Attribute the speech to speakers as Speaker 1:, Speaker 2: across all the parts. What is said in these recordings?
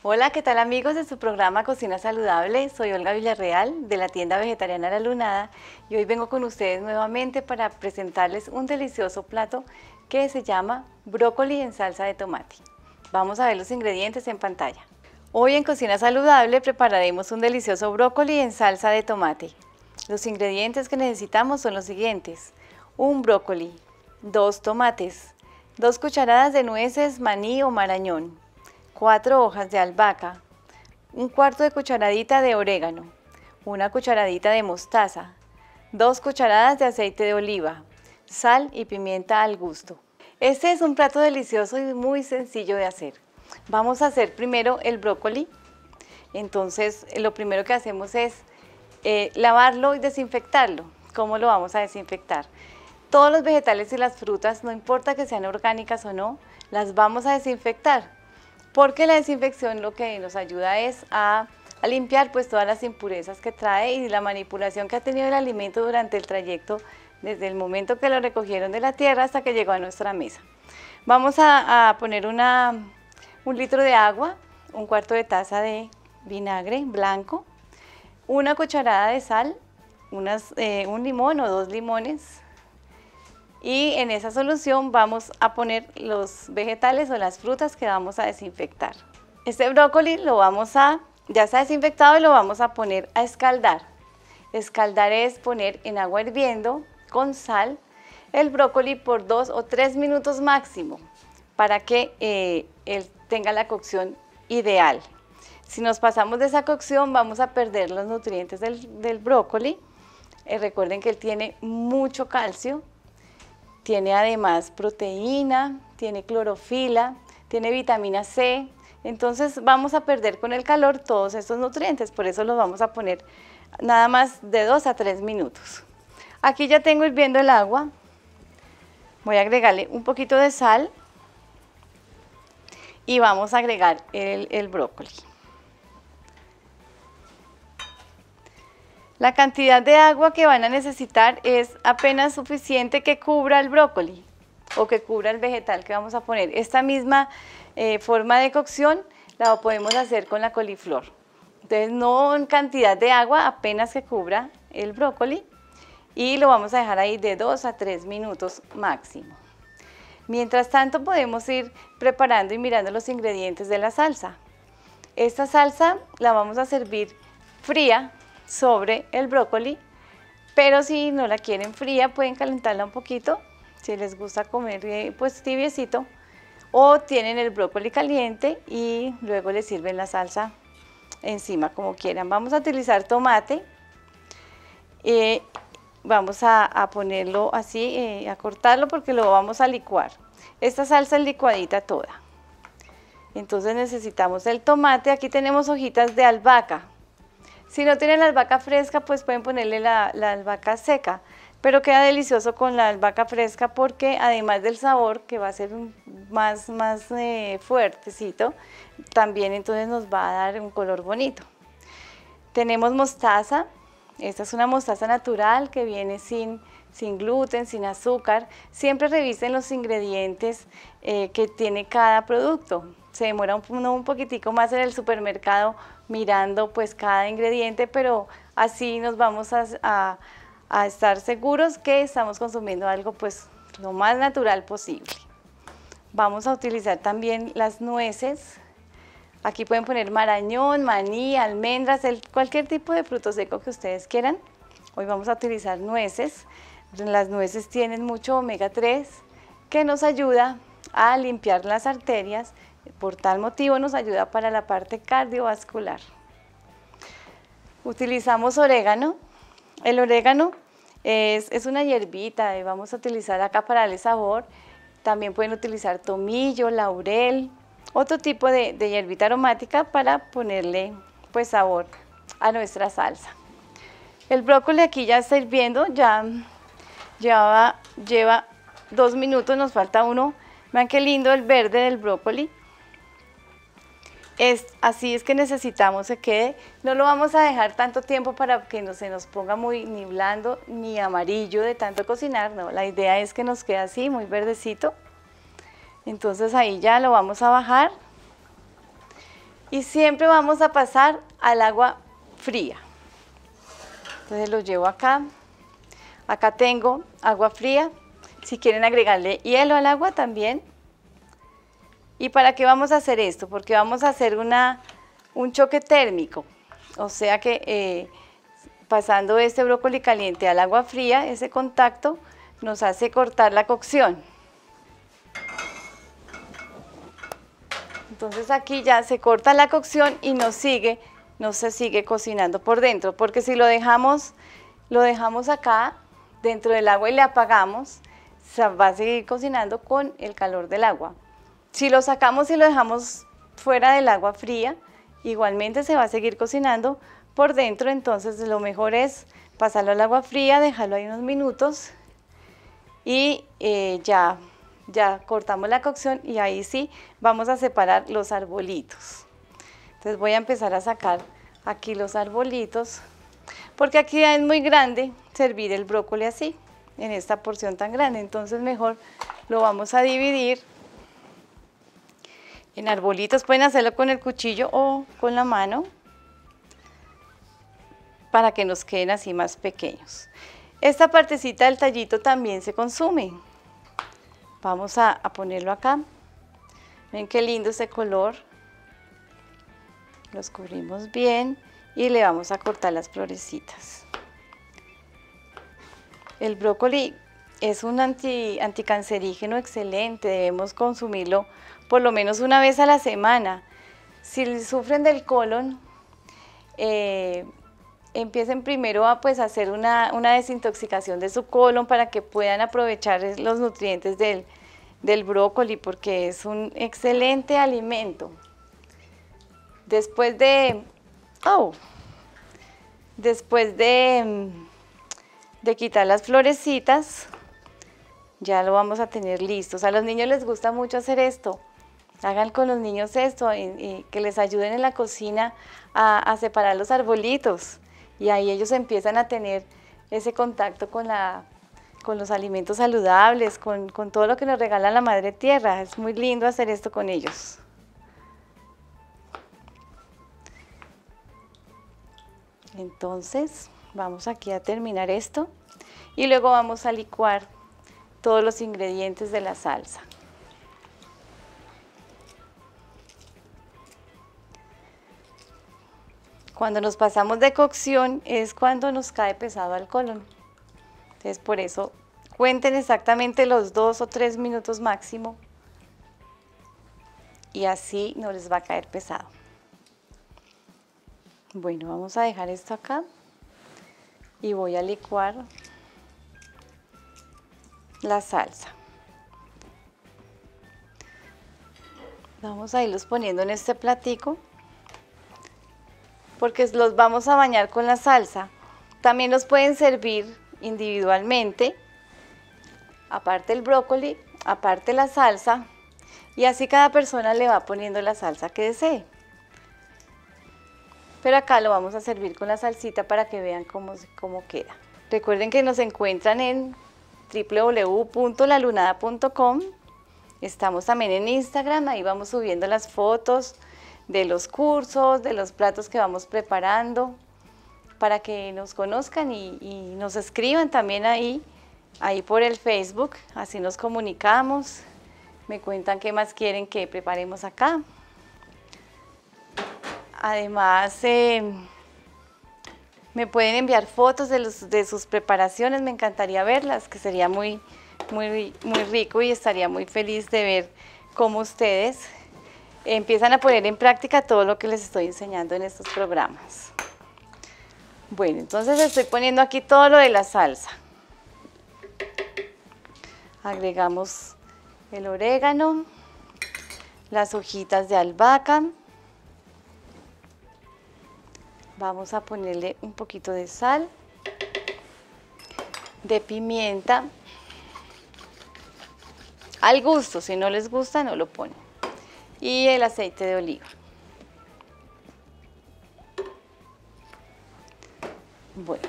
Speaker 1: Hola, ¿qué tal amigos de su programa Cocina Saludable? Soy Olga Villarreal de la tienda vegetariana La Lunada y hoy vengo con ustedes nuevamente para presentarles un delicioso plato que se llama brócoli en salsa de tomate. Vamos a ver los ingredientes en pantalla. Hoy en Cocina Saludable prepararemos un delicioso brócoli en salsa de tomate. Los ingredientes que necesitamos son los siguientes: un brócoli, 2 tomates, 2 cucharadas de nueces, maní o marañón, 4 hojas de albahaca, un cuarto de cucharadita de orégano, una cucharadita de mostaza, 2 cucharadas de aceite de oliva, sal y pimienta al gusto. Este es un plato delicioso y muy sencillo de hacer. Vamos a hacer primero el brócoli. Entonces lo primero que hacemos es lavarlo y desinfectarlo. ¿Cómo lo vamos a desinfectar? Todos los vegetales y las frutas, no importa que sean orgánicas o no, las vamos a desinfectar, porque la desinfección lo que nos ayuda es a limpiar pues todas las impurezas que trae y la manipulación que ha tenido el alimento durante el trayecto, desde el momento que lo recogieron de la tierra hasta que llegó a nuestra mesa. Vamos a poner un litro de agua, un cuarto de taza de vinagre blanco, una cucharada de sal, un limón o 2 limones, y en esa solución vamos a poner los vegetales o las frutas que vamos a desinfectar. Este brócoli ya está desinfectado y lo vamos a poner a escaldar. Escaldar es poner en agua hirviendo con sal el brócoli por 2 o 3 minutos máximo para que él tenga la cocción ideal. Si nos pasamos de esa cocción vamos a perder los nutrientes del brócoli. Recuerden que él tiene mucho calcio. Tiene además proteína, tiene clorofila, tiene vitamina C, entonces vamos a perder con el calor todos estos nutrientes, por eso los vamos a poner nada más de 2 a 3 minutos. Aquí ya tengo hirviendo el agua, voy a agregarle un poquito de sal y vamos a agregar el brócoli. La cantidad de agua que van a necesitar es apenas suficiente que cubra el brócoli o que cubra el vegetal que vamos a poner. Esta misma forma de cocción la podemos hacer con la coliflor. Entonces no en cantidad de agua, apenas que cubra el brócoli, y lo vamos a dejar ahí de 2 a 3 minutos máximo. Mientras tanto podemos ir preparando y mirando los ingredientes de la salsa. Esta salsa la vamos a servir fría sobre el brócoli, pero si no la quieren fría pueden calentarla un poquito, si les gusta comer pues tibiecito, o tienen el brócoli caliente y luego le sirven la salsa encima como quieran. Vamos a utilizar tomate, vamos a ponerlo así, a cortarlo porque lo vamos a licuar. Esta salsa es licuadita toda, entonces necesitamos el tomate. Aquí tenemos hojitas de albahaca. Si no tienen la albahaca fresca, pues pueden ponerle la albahaca seca, pero queda delicioso con la albahaca fresca porque además del sabor, que va a ser más fuertecito, también entonces nos va a dar un color bonito. Tenemos mostaza. Esta es una mostaza natural que viene sin gluten, sin azúcar. Siempre revisen los ingredientes que tiene cada producto. Se demora un poquitico más en el supermercado mirando pues cada ingrediente, pero así nos vamos a estar seguros que estamos consumiendo algo pues lo más natural posible. Vamos a utilizar también las nueces. Aquí pueden poner marañón, maní, almendras, cualquier tipo de fruto seco que ustedes quieran. Hoy vamos a utilizar nueces. Las nueces tienen mucho omega 3 que nos ayuda a limpiar las arterias. Por tal motivo nos ayuda para la parte cardiovascular. Utilizamos orégano. El orégano es una hierbita y vamos a utilizar acá para darle sabor. También pueden utilizar tomillo, laurel, otro tipo de hierbita aromática para ponerle pues sabor a nuestra salsa. El brócoli aquí ya está hirviendo, ya lleva 2 minutos, nos falta uno. Vean qué lindo el verde del brócoli. Así es que necesitamos que quede. No lo vamos a dejar tanto tiempo para que no se nos ponga muy ni blando ni amarillo de tanto cocinar, no, la idea es que nos quede así, muy verdecito. Entonces ahí ya lo vamos a bajar y siempre vamos a pasar al agua fría. Entonces lo llevo acá. Acá tengo agua fría. Si quieren agregarle hielo al agua también. ¿Y para qué vamos a hacer esto? Porque vamos a hacer un choque térmico. O sea que pasando este brócoli caliente al agua fría, ese contacto nos hace cortar la cocción. Entonces aquí ya se corta la cocción y no se sigue cocinando por dentro, porque si lo dejamos acá dentro del agua y le apagamos, se va a seguir cocinando con el calor del agua. Si lo sacamos y lo dejamos fuera del agua fría, igualmente se va a seguir cocinando por dentro, entonces lo mejor es pasarlo al agua fría, dejarlo ahí unos minutos y ya cortamos la cocción y ahí sí vamos a separar los arbolitos. Entonces voy a empezar a sacar aquí los arbolitos, porque aquí es muy grande servir el brócoli así, en esta porción tan grande, entonces mejor lo vamos a dividir en arbolitos. Pueden hacerlo con el cuchillo o con la mano para que nos queden así más pequeños. Esta partecita del tallito también se consume. Vamos a ponerlo acá. Ven qué lindo ese color. Los cubrimos bien y le vamos a cortar las florecitas. El brócoli es un anticancerígeno excelente, debemos consumirlo por lo menos una vez a la semana. Si sufren del colon, empiecen primero a hacer una desintoxicación de su colon para que puedan aprovechar los nutrientes del brócoli, porque es un excelente alimento. Después de quitar las florecitas, ya lo vamos a tener listos. A los niños les gusta mucho hacer esto. Hagan con los niños esto y que les ayuden en la cocina a separar los arbolitos. Y ahí ellos empiezan a tener ese contacto con los alimentos saludables, con todo lo que nos regala la Madre Tierra. Es muy lindo hacer esto con ellos. Entonces, vamos aquí a terminar esto y luego vamos a licuar todos los ingredientes de la salsa. Cuando nos pasamos de cocción es cuando nos cae pesado al colon. Entonces por eso cuenten exactamente los 2 o 3 minutos máximo y así no les va a caer pesado. Bueno, vamos a dejar esto acá y voy a licuar la salsa. Vamos a irlos poniendo en este platico, porque los vamos a bañar con la salsa. También los pueden servir individualmente, aparte el brócoli, aparte la salsa, y así cada persona le va poniendo la salsa que desee. Pero acá lo vamos a servir con la salsita para que vean cómo queda. Recuerden que nos encuentran en www.lalunada.com. Estamos también en Instagram, ahí vamos subiendo las fotos de los cursos, de los platos que vamos preparando, para que nos conozcan y nos escriban también ahí por el Facebook, así nos comunicamos, me cuentan qué más quieren que preparemos acá. Además, me pueden enviar fotos de sus preparaciones, me encantaría verlas, que sería muy rico y estaría muy feliz de ver cómo ustedes empiezan a poner en práctica todo lo que les estoy enseñando en estos programas. Bueno, entonces estoy poniendo aquí todo lo de la salsa. Agregamos el orégano, las hojitas de albahaca. Vamos a ponerle un poquito de sal, de pimienta, al gusto, si no les gusta no lo ponen, y el aceite de oliva. Bueno,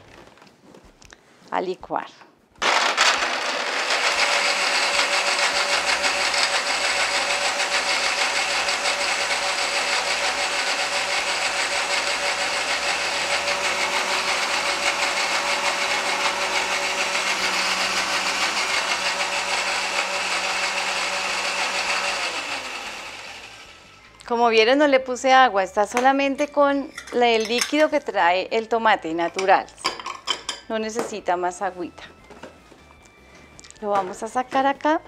Speaker 1: a licuar. Como vieron, no le puse agua, está solamente con el líquido que trae el tomate natural. No necesita más agüita. Lo vamos a sacar acá.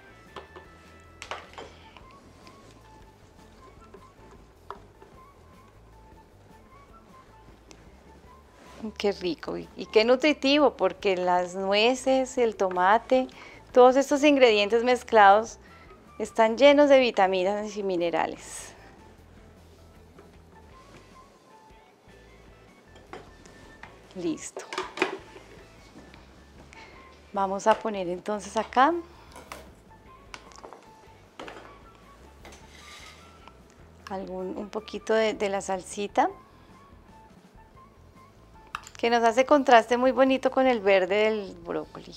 Speaker 1: Qué rico y qué nutritivo, porque las nueces, el tomate, todos estos ingredientes mezclados están llenos de vitaminas y minerales. Listo. Vamos a poner entonces acá un poquito de la salsita, que nos hace contraste muy bonito con el verde del brócoli.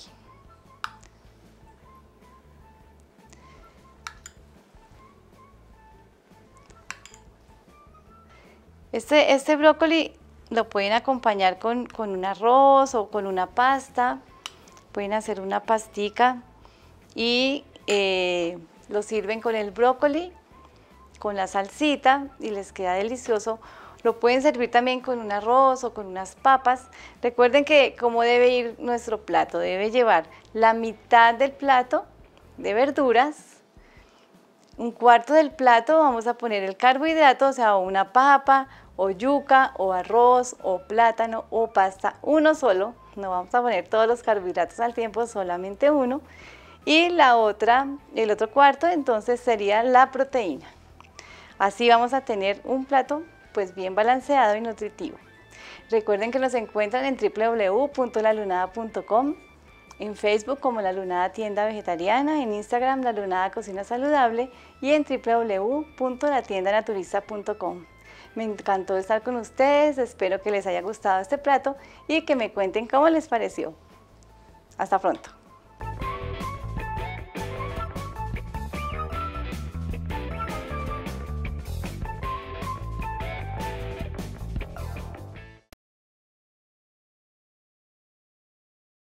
Speaker 1: Este brócoli lo pueden acompañar con un arroz o con una pasta. Pueden hacer una pastica y lo sirven con el brócoli, con la salsita y les queda delicioso. Lo pueden servir también con un arroz o con unas papas. Recuerden que cómo debe ir nuestro plato. Debe llevar la mitad del plato de verduras, un cuarto del plato vamos a poner el carbohidrato, o sea, una papa o yuca o arroz o plátano o pasta, uno solo. No vamos a poner todos los carbohidratos al tiempo, solamente uno. Y el otro cuarto entonces sería la proteína. Así vamos a tener un plato pues bien balanceado y nutritivo. Recuerden que nos encuentran en www.lalunada.com, en Facebook como La Lunada Tienda Vegetariana, en Instagram La Lunada Cocina Saludable y en www.latiendanaturista.com. Me encantó estar con ustedes, espero que les haya gustado este plato y que me cuenten cómo les pareció. Hasta pronto.